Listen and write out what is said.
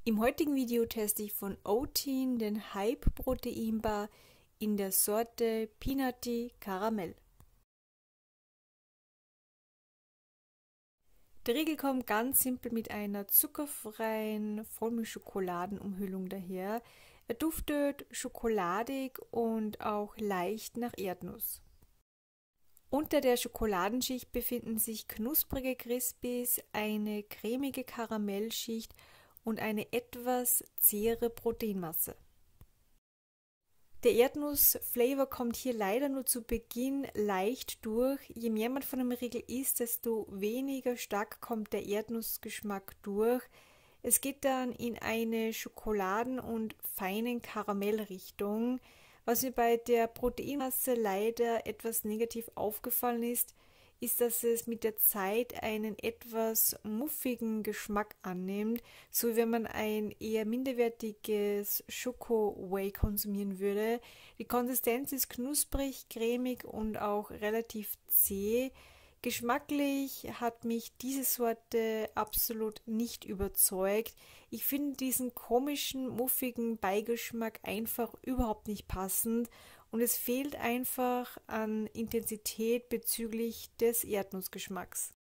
Im heutigen Video teste ich von Oatine den Hype Proteinbar in der Sorte Peanutty Karamell. Der Riegel kommt ganz simpel mit einer zuckerfreien Vollmilchschokoladenumhüllung daher. Er duftet schokoladig und auch leicht nach Erdnuss. Unter der Schokoladenschicht befinden sich knusprige Crispies, eine cremige Karamellschicht und eine etwas zähere Proteinmasse. Der Erdnuss-Flavor kommt hier leider nur zu Beginn leicht durch. Je mehr man von dem Riegel isst, desto weniger stark kommt der Erdnussgeschmack durch. Es geht dann in eine Schokoladen- und feinen Karamellrichtung. Was mir bei der Proteinmasse leider etwas negativ aufgefallen ist, dass es mit der Zeit einen etwas muffigen Geschmack annimmt, so wie wenn man ein eher minderwertiges Schoko-Whey konsumieren würde. Die Konsistenz ist knusprig, cremig und auch relativ zäh. Geschmacklich hat mich diese Sorte absolut nicht überzeugt. Ich finde diesen komischen, muffigen Beigeschmack einfach überhaupt nicht passend und es fehlt einfach an Intensität bezüglich des Erdnussgeschmacks.